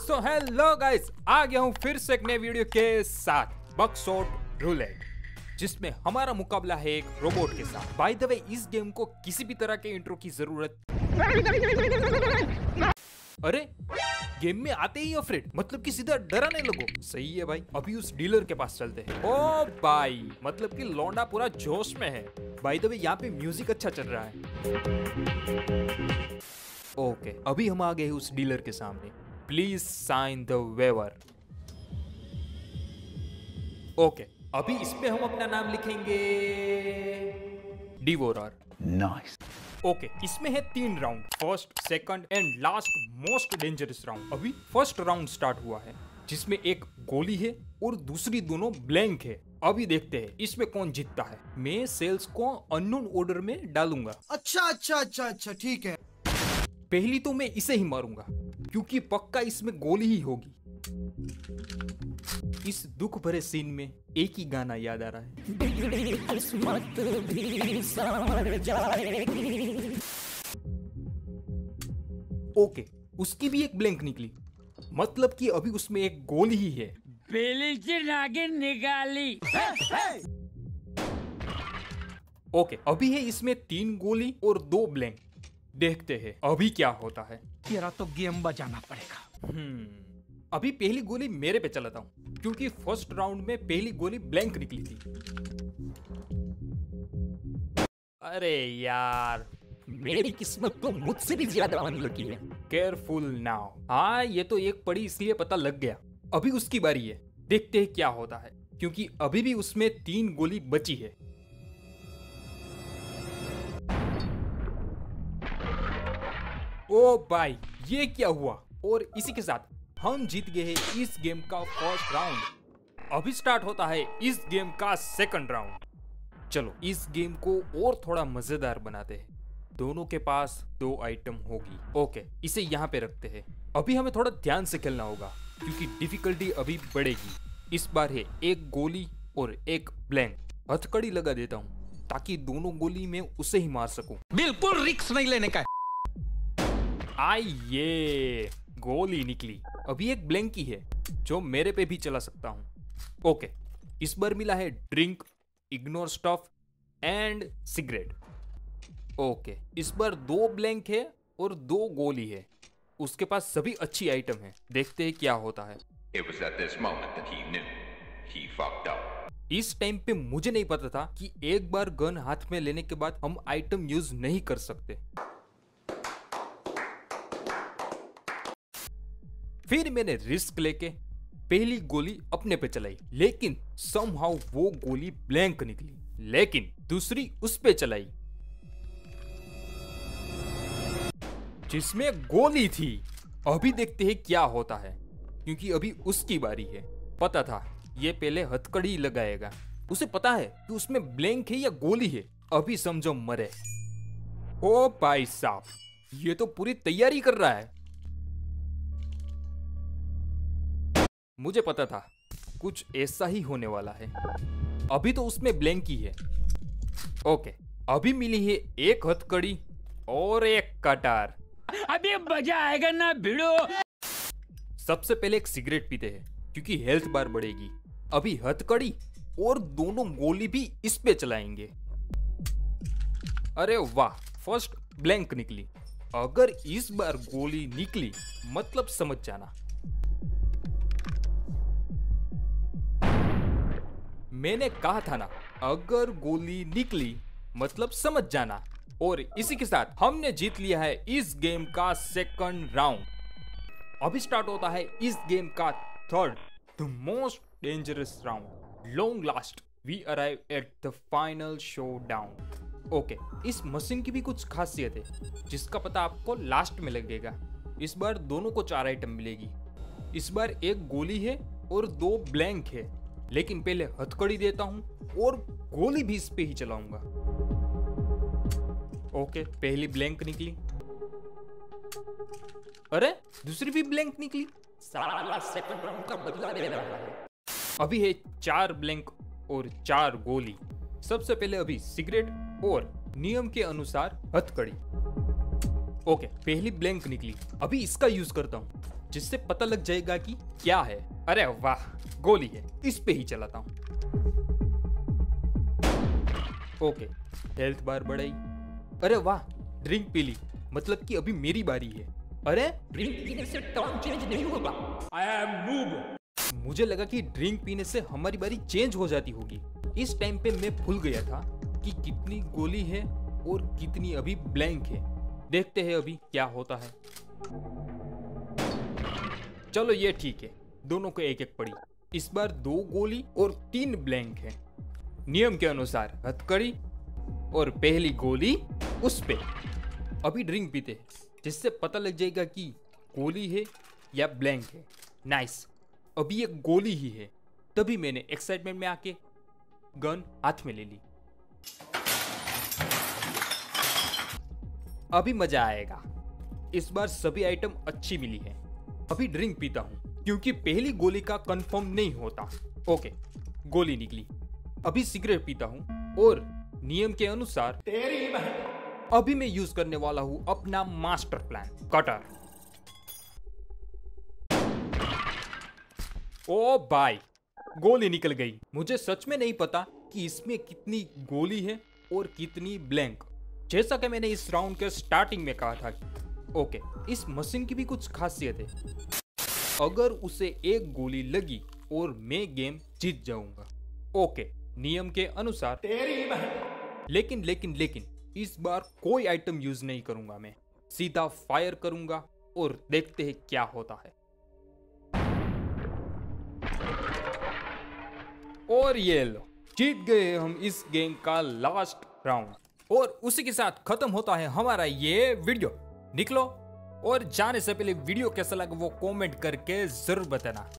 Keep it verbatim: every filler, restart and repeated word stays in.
So hello guys, आ गया हूँ फिर से एक नए वीडियो के साथ बकशॉट रूलेट, जिसमें हमारा मुकाबला है एक रोबोट के साथ। बाय द वे, इस गेम को किसी भी तरह के इंट्रो की जरूरत अरे गेम में आते ही अफ्रेड, मतलब कि सीधा डराने लगो। सही है भाई, अभी उस डीलर के पास चलते हैं। ओ भाई, मतलब कि लौंडा पूरा जोश में है। बाय द वे, यहाँ पे म्यूजिक अच्छा चल रहा है। ओके, अभी हम आ गए उस डीलर के सामने। Please sign the waiver. Okay, अभी इसमें हम अपना नाम लिखेंगे डिवोरर। नाइस। ओके, इसमें है तीन round, first, second and last most dangerous round. अभी फर्स्ट राउंड स्टार्ट हुआ है, जिसमें एक गोली है और दूसरी दोनों ब्लैंक है। अभी देखते हैं इसमें कौन जीतता है। मैं सेल्स को अननोन ऑर्डर में डालूंगा। अच्छा अच्छा अच्छा अच्छा ठीक है। पहली तो मैं इसे ही मारूंगा, क्योंकि पक्का इसमें गोली ही होगी। इस दुख भरे सीन में एक ही गाना याद आ रहा है। ओके, उसकी भी एक ब्लैंक निकली, मतलब कि अभी उसमें एक गोली ही है। पहली से नागिन निकाली। ओके, अभी है इसमें तीन गोली और दो ब्लैंक। देखते हैं अभी क्या होता है। तेरा तो गेम बजाना पड़ेगा। हम्म, अभी पहली गोली मेरे पे चलाता हूँ, क्योंकि फर्स्ट राउंड में पहली गोली ब्लैंक निकली थी। अरे यार, मेरी किस्मत तो मुझसे भी ज्यादा अनलकी है। Careful now. हाँ, ये तो एक पड़ी इसलिए पता लग गया। अभी उसकी बारी है, देखते हैं क्या होता है, क्योंकि अभी भी उसमें तीन गोली बची है। ओ भाई, ये क्या हुआ? और इसी के साथ हम जीत गए हैं इस गेम का फर्स्ट राउंड। अभी स्टार्ट होता है इस गेम का सेकंड राउंड। चलो इस गेम को और थोड़ा मजेदार बनाते हैं। दोनों के पास दो आइटम होगी। ओके, इसे यहाँ पे रखते हैं। अभी हमें थोड़ा ध्यान से खेलना होगा, क्योंकि डिफिकल्टी अभी बढ़ेगी। इस बार है एक गोली और एक ब्लैंक। हथकड़ी लगा देता हूँ, ताकि दोनों गोली में उसे ही मार सकूं। बिल्कुल रिस्क नहीं लेने का। आई ये गोली निकली। अभी एक ब्लैंक ही है, जो मेरे पे भी चला सकता हूं। ओके, इस बार मिला है drink, ignore stuff and cigarette. Okay, इस बार दो ब्लैंक है और दो गोली है। उसके पास सभी अच्छी आइटम है। देखते हैं क्या होता है। It was at this moment that he knew he fucked up. इस टाइम पे मुझे नहीं पता था कि एक बार गन हाथ में लेने के बाद हम आइटम यूज नहीं कर सकते। फिर मैंने रिस्क लेके पहली गोली अपने पे चलाई, लेकिन समहाउ वो गोली ब्लैंक निकली। लेकिन दूसरी उस पे चलाई जिसमें गोली थी। अभी देखते हैं क्या होता है, क्योंकि अभी उसकी बारी है। पता था ये पहले हथकड़ी लगाएगा। उसे पता है कि उसमें ब्लैंक है या गोली है। अभी समझो मरे। ओ भाई साहब, ये तो पूरी तैयारी कर रहा है। मुझे पता था कुछ ऐसा ही होने वाला है। अभी तो उसमें ब्लैंक ही है। ओके, अभी मिली है एक हथकड़ी और एक कटार। अभी मजा आएगा ना भिड़ो। सबसे पहले एक सिगरेट पीते हैं, क्योंकि हेल्थ बार बढ़ेगी। अभी हथकड़ी और दोनों गोली भी इस पे चलाएंगे। अरे वाह, फर्स्ट ब्लैंक निकली। अगर इस बार गोली निकली, मतलब समझ जाना। मैंने कहा था ना, अगर गोली निकली मतलब समझ जाना। और इसी के साथ हमने जीत लिया है इस गेम का सेकंड राउंड। अभी स्टार्ट होता है इस गेम का third, the most dangerous round, long last. We arrive at the final शो डाउन। ओके, इस मशीन की भी कुछ खासियत है, जिसका पता आपको लास्ट में लगेगा। इस बार दोनों को चार आइटम मिलेगी। इस बार एक गोली है और दो ब्लैंक है, लेकिन पहले हथकड़ी देता हूं और गोली भी इस पे ही चलाऊंगा। ओके, पहली ब्लैंक निकली। अरे दूसरी भी ब्लैंक निकली। साला सेकंड राउंड का बदला ले रहा है। अभी है चार ब्लैंक और चार गोली। सबसे पहले अभी सिगरेट और नियम के अनुसार हथकड़ी। ओके, पहली ब्लैंक निकली। अभी इसका यूज करता हूँ। जिससे पता लग जाएगा कि क्या है। अरे वाह, गोली है, इस पे ही चलाता हूँ। ओके, हेल्थ बार बढ़ाई। अरे वाह, ड्रिंक पी ली, मतलब कि अभी मेरी बारी है। अरे ड्रिंक पीने से टर्न चेंज नहीं होगा। I am noob. मुझे लगा कि ड्रिंक पीने से हमारी बारी चेंज हो जाती होगी। इस टाइम पे मैं भूल गया था कि कितनी गोली है और कितनी अभी ब्लैंक है। देखते हैं अभी क्या होता है। चलो ये ठीक है, दोनों को एक एक पड़ी। इस बार दो गोली और तीन ब्लैंक है। नियम के अनुसार हथकड़ी और पहली गोली उस पे। अभी ड्रिंक पीते हैं, जिससे पता लग जाएगा कि गोली है या ब्लैंक है। नाइस, अभी एक गोली ही है। तभी मैंने एक्साइटमेंट में आके गन हाथ में ले ली। अभी मजा आएगा। इस बार सभी आइटम अच्छी मिली है। अभी ड्रिंक पीता हूँ क्योंकि पहली गोली का कंफर्म नहीं होता। ओके, गोली निकली। अभी सिगरेट पीता हूँ और नियम के अनुसार अभी मैं यूज करने वाला हूँ अपना मास्टर प्लान, कटर। ओ भाई, गोली निकल गई। मुझे सच में नहीं पता कि इसमें कितनी गोली है और कितनी ब्लैंक। जैसा कि मैंने इस राउंड के स्टार्टिंग में कहा था कि ओके, इस मशीन की भी कुछ खासियत है। अगर उसे एक गोली लगी और मैं गेम जीत जाऊंगा। ओके, नियम के अनुसार। लेकिन लेकिन लेकिन इस बार कोई आइटम यूज नहीं करूंगा। मैं सीधा फायर करूंगा और देखते हैं क्या होता है। और ये लो, जीत गए हम इस गेम का लास्ट राउंड। और उसी के साथ खत्म होता है हमारा ये वीडियो। निकलो, और जाने से पहले वीडियो कैसा लगा वो कमेंट करके जरूर बताना।